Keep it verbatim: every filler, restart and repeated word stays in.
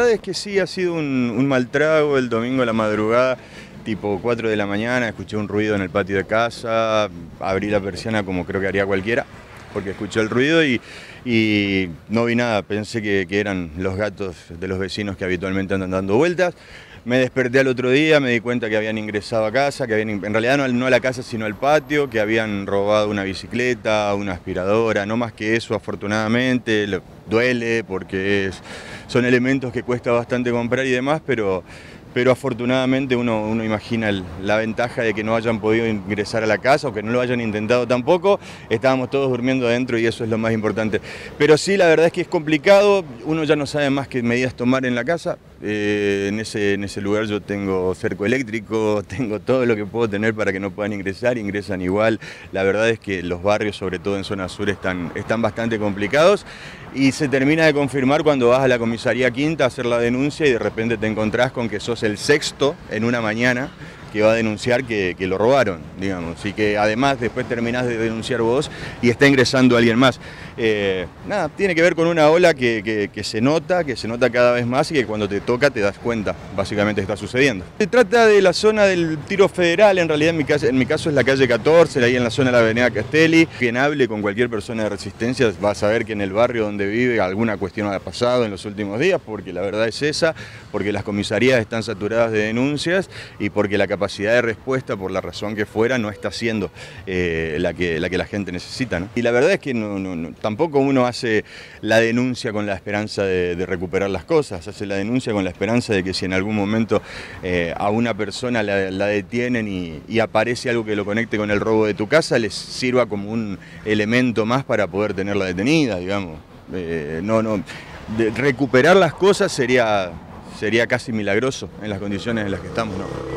verdad es que sí, ha sido un, un mal trago. El domingo a la madrugada, tipo cuatro de la mañana, escuché un ruido en el patio de casa, abrí la persiana como creo que haría cualquiera, porque escuché el ruido y, y no vi nada. Pensé que, que eran los gatos de los vecinos que habitualmente andan dando vueltas. Me desperté al otro día, me di cuenta que habían ingresado a casa, que habían, en realidad no, no a la casa sino al patio, que habían robado una bicicleta, una aspiradora, no más que eso afortunadamente. Lo, duele porque es, son elementos que cuesta bastante comprar y demás, pero... pero afortunadamente uno, uno imagina el, la ventaja de que no hayan podido ingresar a la casa o que no lo hayan intentado tampoco. Estábamos todos durmiendo adentro y eso es lo más importante. Pero sí, la verdad es que es complicado, uno ya no sabe más qué medidas tomar en la casa. Eh, en, ese, en ese lugar yo tengo cerco eléctrico, tengo todo lo que puedo tener para que no puedan ingresar, ingresan igual. La verdad es que los barrios, sobre todo en zona sur, están, están bastante complicados y se termina de confirmar cuando vas a la comisaría quinta a hacer la denuncia y de repente te encontrás con que sos el sexto en una mañana que va a denunciar que, que lo robaron, digamos, y que además después terminás de denunciar vos y está ingresando alguien más. Eh, nada, tiene que ver con una ola que, que, que se nota, que se nota cada vez más y que cuando te toca te das cuenta, básicamente está sucediendo. Se trata de la zona del Tiro Federal, en realidad en mi caso, en mi caso es la calle catorce, ahí en la zona de la avenida Castelli. Quien hable con cualquier persona de Resistencia va a saber que en el barrio donde vive alguna cuestión ha pasado en los últimos días, porque la verdad es esa, porque las comisarías están saturadas de denuncias y porque la capacidad capacidad de respuesta, por la razón que fuera, no está siendo eh, la, que, la que la gente necesita, ¿no? Y la verdad es que no, no, no, tampoco uno hace la denuncia con la esperanza de, de recuperar las cosas, hace la denuncia con la esperanza de que si en algún momento eh, a una persona la, la detienen y, y aparece algo que lo conecte con el robo de tu casa, les sirva como un elemento más para poder tenerla detenida, digamos. Eh, no, no, de recuperar las cosas sería, sería casi milagroso en las condiciones en las que estamos, ¿no?